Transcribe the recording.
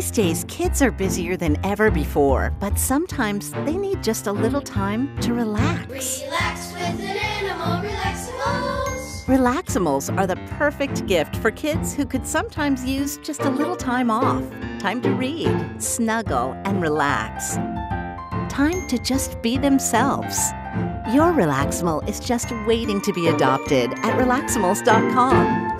These days, kids are busier than ever before, but sometimes they need just a little time to relax. Relax with an animal, Relaximals. Relaximals are the perfect gift for kids who could sometimes use just a little time off. Time to read, snuggle, and relax. Time to just be themselves. Your Relaximal is just waiting to be adopted at Relaximals.com.